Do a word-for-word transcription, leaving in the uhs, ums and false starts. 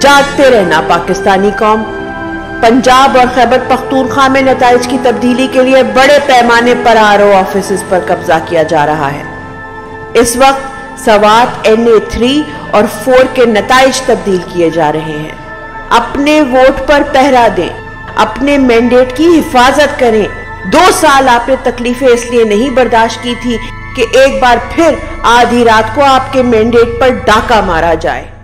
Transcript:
जागते रहना पाकिस्तानी कौम। पंजाब और खैबर पख्तूनख्वा में नताइज की तब्दीली के लिए बड़े पैमाने पर आर ओ ऑफिस पर कब्जा किया जा रहा है। इस वक्त सवात एन ए थ्री और फोर के नताइज तब्दील किए जा रहे हैं। अपने वोट पर पहरा दें, अपने मैंडेट की हिफाजत करें। दो साल आपने तकलीफें इसलिए नहीं बर्दाश्त की थी कि एक बार फिर आधी रात को आपके मैंडेट पर डाका मारा जाए।